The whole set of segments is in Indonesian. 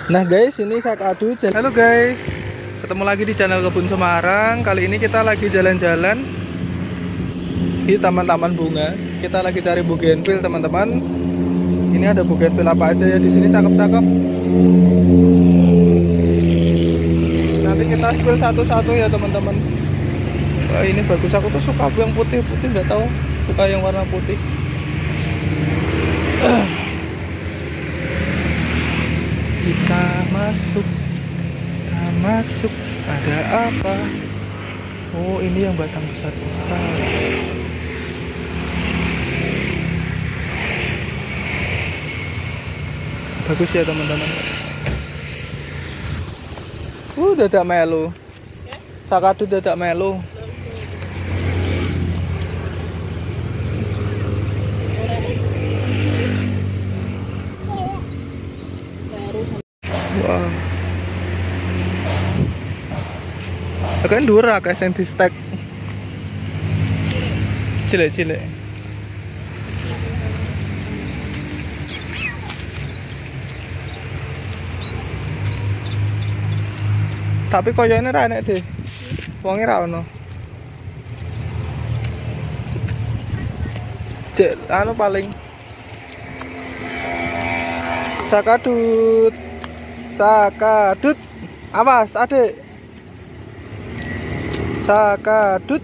Nah guys, ini Sakadu. Halo guys, ketemu lagi di channel Kebun Semarang. Kali ini kita lagi jalan-jalan di taman-taman bunga. Kita lagi cari bougainville teman-teman. Ini ada bougainville apa aja ya di sini, cakep-cakep. Nanti kita spill satu-satu ya teman-teman. Wah, ini bagus, aku tuh suka yang putih-putih, nggak tahu suka yang warna putih. Kita masuk, ada apa? Oh, ini yang batang besar-besar. Bagus ya teman-teman. Dadak melu. Sakadu dadak melu. Wah. Kan dura kayak senti stek. Cilik-cilik. Tapi koyoke ra enek deh. Wonge ra ono. Cek anu paling Sakadut. Awas, Adik. Sakadut.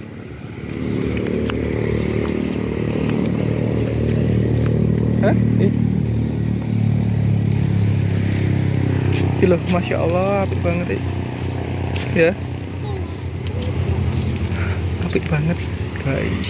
Hah? Loh, Masya Allah, apik banget ya. Apik banget guys.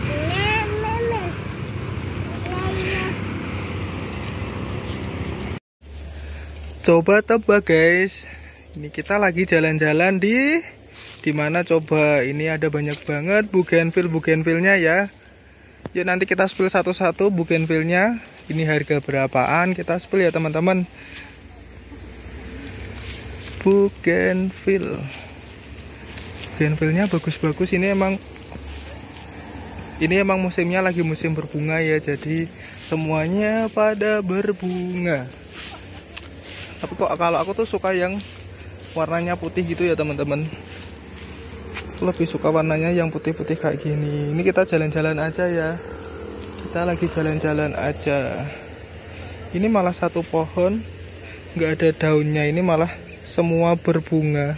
Coba tebak guys. Ini kita lagi jalan-jalan di mana coba, ini ada banyak banget bougainville-nya ya. Yuk nanti kita spill satu-satu bougainville-nya. Ini harga berapaan? Kita spill ya teman-teman. Bougainville-nya bagus-bagus. Ini emang musimnya lagi musim berbunga ya. Jadi semuanya pada berbunga. Tapi kok kalau aku tuh suka yang warnanya putih gitu ya teman-teman. Lebih suka warnanya yang putih-putih kayak gini. Ini kita jalan-jalan aja ya. Kita lagi jalan-jalan aja. Ini malah satu pohon nggak ada daunnya, ini malah semua berbunga.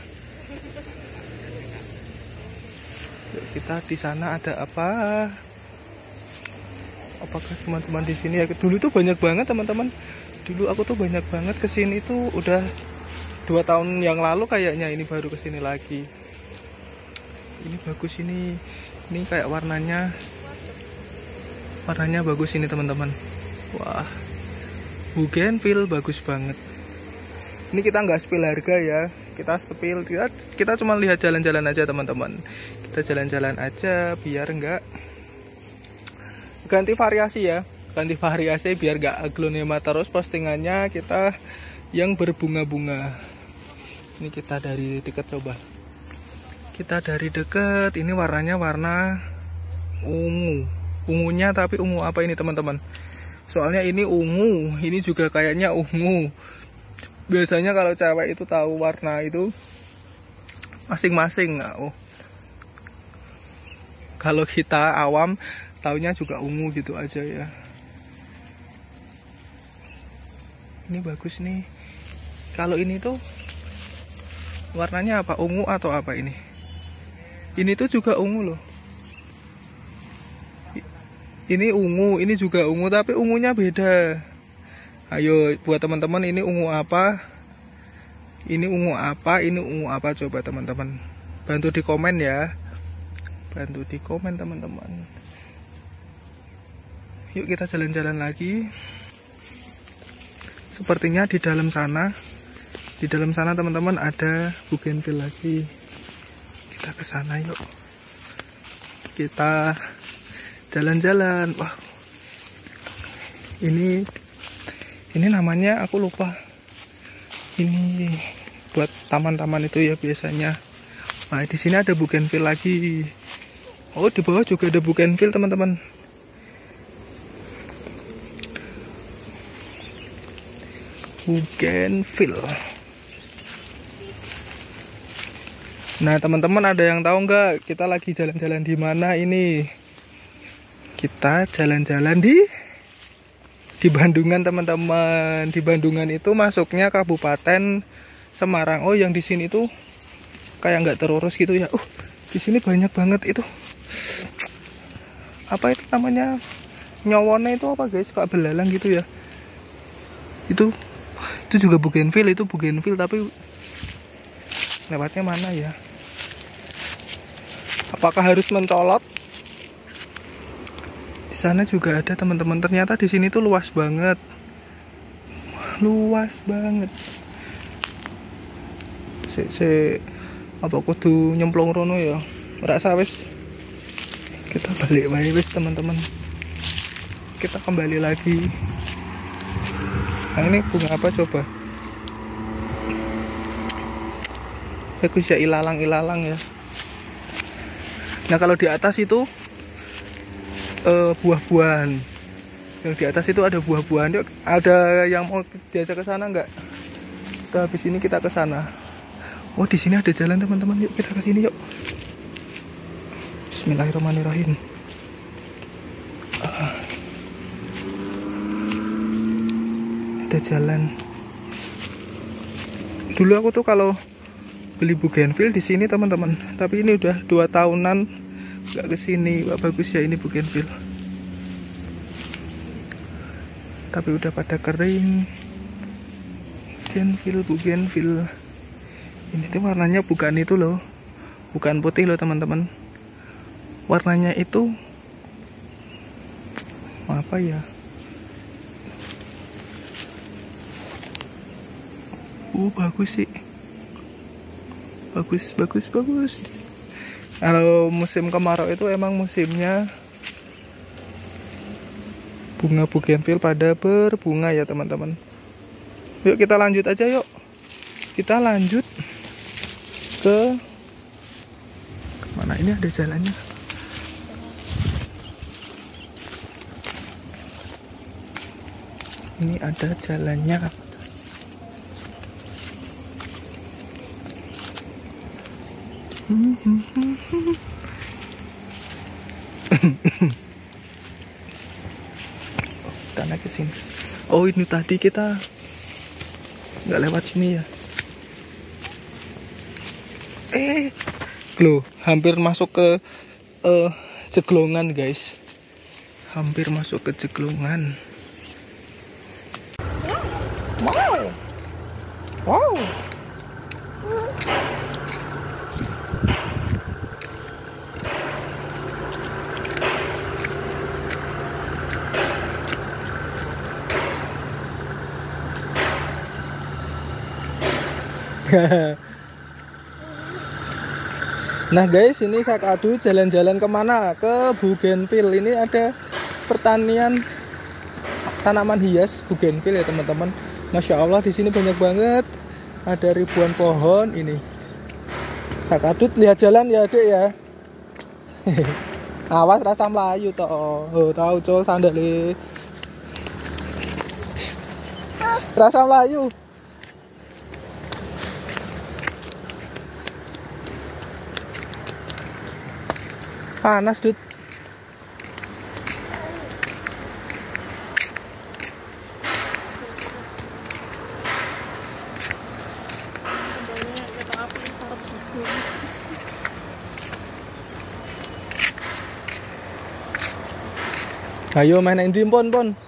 Kita di sana ada apa? Apakah teman-teman di sini ya? Dulu tuh banyak banget teman-teman. Dulu aku tuh banyak banget kesini tuh, udah 2 tahun yang lalu kayaknya. Ini baru kesini lagi. Ini bagus ini kayak warnanya bagus ini teman-teman. Wah, bougainville bagus banget. Ini kita nggak spill harga ya, kita cuma lihat jalan-jalan aja teman-teman. Kita jalan-jalan aja biar nggak ganti variasi ya, biar nggak aglonema terus postingannya. Kita yang berbunga-bunga. Ini kita dari dekat, coba kita dari dekat. Ini warnanya warna ungunya, tapi ungu apa ini teman-teman? Soalnya ini ungu, ini juga kayaknya ungu. Biasanya kalau cewek itu tahu warna itu masing-masing. Kalau kita awam taunya juga ungu gitu aja ya. Ini bagus nih. Kalau ini tuh warnanya apa? Ungu atau apa ini? Ini tuh juga ungu loh. Ini ungu, ini juga ungu, tapi ungunya beda. Ayo buat teman-teman, ini ungu apa? Ini ungu apa? Ini ungu apa? Coba teman-teman bantu di komen ya. Bantu di komen teman-teman. Yuk kita jalan-jalan lagi. Sepertinya di dalam sana teman-teman ada bougainville lagi. Kita ke sana yuk. Kita jalan-jalan. Wah. Ini namanya aku lupa. Ini buat taman-taman itu ya biasanya. Nah, di sini ada bougainville lagi. Oh, di bawah juga ada bougainville, teman-teman. Bougainville. Nah teman-teman, ada yang tahu nggak kita lagi jalan-jalan di mana ini? Kita jalan-jalan di Bandungan teman-teman. Di Bandungan itu masuknya Kabupaten Semarang. Oh, yang di sini tuh kayak nggak terurus gitu ya. Di sini banyak banget itu. Apa itu namanya? Nyowone itu apa guys? Kayak belalang gitu ya. Itu juga Bougainville, itu Bougainville tapi lewatnya mana ya? Apakah harus mencolot? Di sana juga ada teman-teman. Ternyata di sini tuh luas banget. Luas banget. Apa kudu nyemplung rono ya? Rasa wis. Kita balik wae wis teman-teman. Kita kembali lagi. Nah, ini bunga apa coba? Bagus ya, ilalang ya. Nah kalau di atas itu buah-buahan. Yang di atas itu ada buah-buahan. Yuk, ada yang mau diajak ke sana nggak? Kita habis ini kita ke sana. Oh, di sini ada jalan teman-teman. Yuk kita ke sini yuk. Bismillahirrahmanirrahim. Ada jalan. Dulu aku tuh kalau beli Bougainville di sini teman-teman, tapi ini udah 2 tahunan nggak kesini. Wah bagus ya ini Bougainville, tapi udah pada kering. Bougainville ini tuh warnanya bukan itu loh, bukan putih loh teman-teman. Warnanya itu apa ya? Bagus sih. Bagus. Kalau musim kemarau itu emang musimnya bunga Bougainville pada berbunga ya teman-teman. Yuk kita lanjut aja yuk. Kita lanjut ke mana? Ini ada jalannya. Ini ada jalannya. Kita naik ke sini. Oh, ini tadi kita nggak lewat sini ya. Loh, hampir masuk ke Jeglongan guys. Hampir masuk ke Jeglongan. Wow. Nah guys, ini Sakadu jalan-jalan kemana? Ke Bougainville. Ini ada pertanian tanaman hias Bougainville ya teman-teman. Masya Allah di sini banyak banget. Ada ribuan pohon ini. Sakadu lihat jalan ya adek ya. Awas rasa Melayu toh. Oh, tahu col sandali. Rasa Melayu. Panas, Dut. Ayo main endi pon.